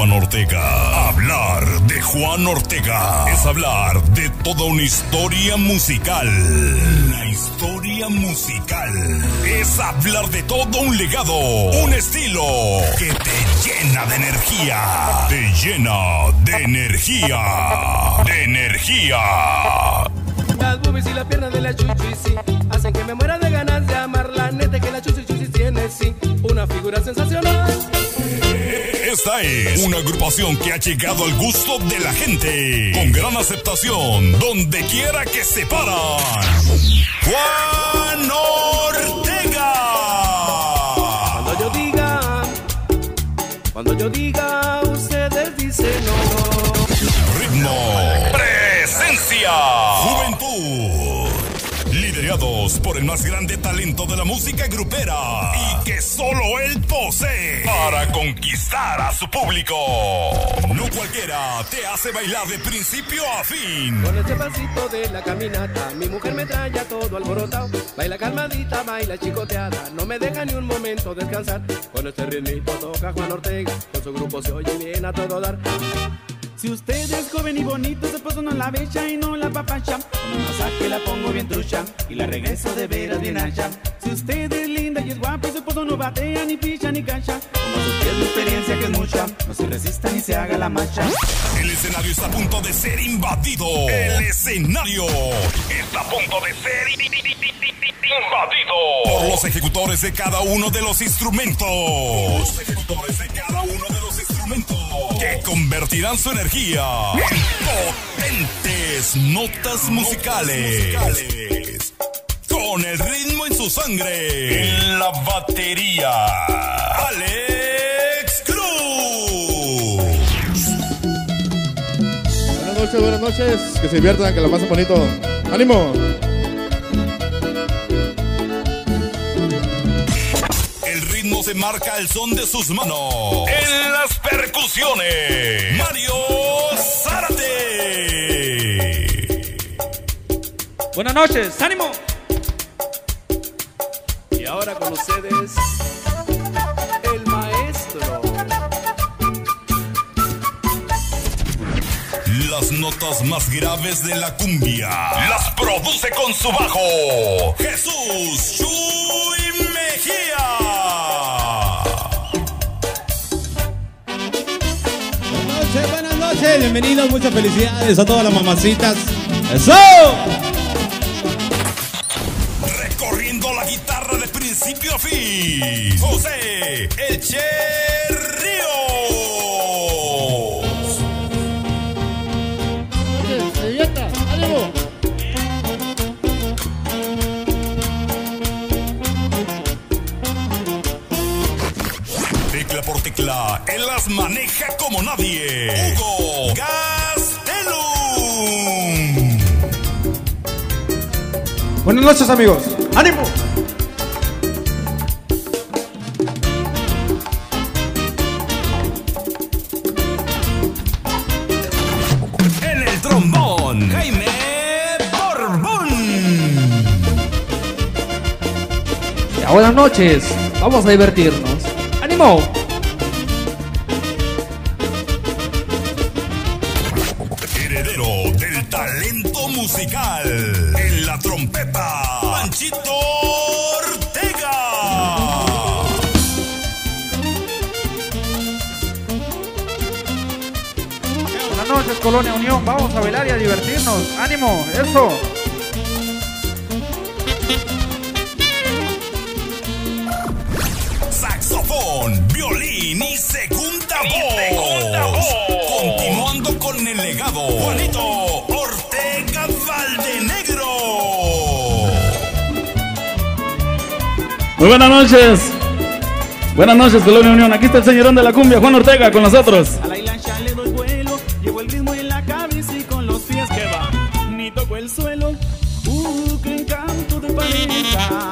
Juan Ortega. Hablar de Juan Ortega es hablar de toda una historia musical. La historia musical es hablar de todo un legado, un estilo que te llena de energía. Te llena de energía. De energía. Las boobies y la pierna de la chuchi, sí, hacen que me muera de ganas de amarla. Neta que la chuchi tiene, sí, una figura sensacional. Esta es una agrupación que ha llegado al gusto de la gente, con gran aceptación, donde quiera que se paran. Juan Ortega. Cuando yo diga, ustedes dicen no. Ritmo, presencia, juventud, liderados por el más grande talento de la música grupera y que solo él posee para conquistar a su público. No cualquiera te hace bailar de principio a fin. Con este pasito de la caminata, mi mujer me trae a todo alborotado. Baila calmadita, baila chicoteada, no me deja ni un momento descansar. Con este ritmito toca Juan Ortega, con su grupo se oye bien a todo dar. Si usted es joven y bonito, su esposo no la becha y no la papacha. Con un masaje la pongo bien trucha y la regreso de veras bien ancha. Si usted es linda y es guapa, su esposo no batea, ni picha, ni cancha. Como su piel de experiencia que es mucha, no se resista ni se haga la macha. El escenario está a punto de ser invadido. El escenario está a punto de ser invadido por los ejecutores de cada uno de los instrumentos. Los ejecutores de cada uno de los instrumentos que convertirán su energía en potentes notas musicales. Con el ritmo en su sangre. En la batería, Alex Cruz. Buenas noches. Que se diviertan, que la pasen bonito. ¡Ánimo! Se marca el son de sus manos. En las percusiones, Mario Zárate. Buenas noches, ánimo. Y ahora con ustedes, el maestro. Las notas más graves de la cumbia las produce con su bajo Jesús Chuy Mejía. Buenas noches, bienvenidos, muchas felicidades a todas las mamacitas. ¡Eso! Recorriendo la guitarra de principio a fin, José El Che Ríos. ¡Ánimo! Tecla por tecla, él las maneja como nadie. Hugo Gastelum. Buenas noches, amigos. ¡Ánimo! En el trombón, Jaime Borbón. Ya, buenas noches, vamos a divertirnos. ¡Ánimo! Heredero del talento musical, en la trompeta, Panchito Ortega. Buenas noches, Colonia Unión. Vamos a bailar y a divertirnos. ¡Ánimo! ¡Eso! Saxofón, violín y segunda voz. Continuando con el legado, Juanito Ortega Valdenegro. Muy buenas noches. Buenas noches, Colonia Unión. Aquí está el señorón de la cumbia, Juan Ortega, con nosotros. A la hilancha le doy vuelo, llevo el ritmo en la cabeza y con los pies que va. Ni toco el suelo, qué encanto de pareja.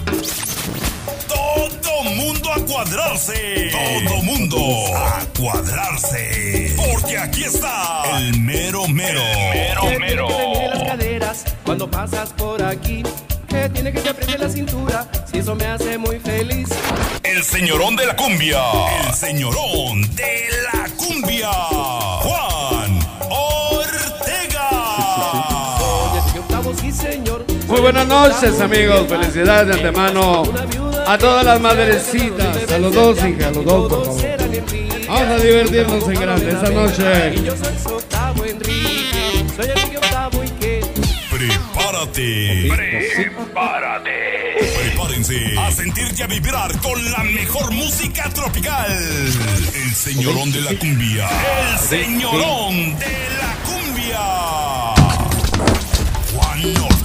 Todo mundo a cuadrarse. Todo mundo a cuadrarse. Porque aquí está el mero mero. Que te mire las caderas cuando pasas por aquí. Que tiene que te apriete la cintura. Si eso me hace muy feliz. El señorón de la cumbia. El señorón de la cumbia. cumbia, Juan Ortega. Muy buenas noches, amigos. Felicidades de antemano a todas las madrecitas, a los dos, hija, a los dos, por favor. Vamos a divertirnos en grande esta noche. Prepárense a sentir y a vibrar con la mejor música tropical. El señorón de la cumbia. El señorón de la cumbia. Juan Ortega.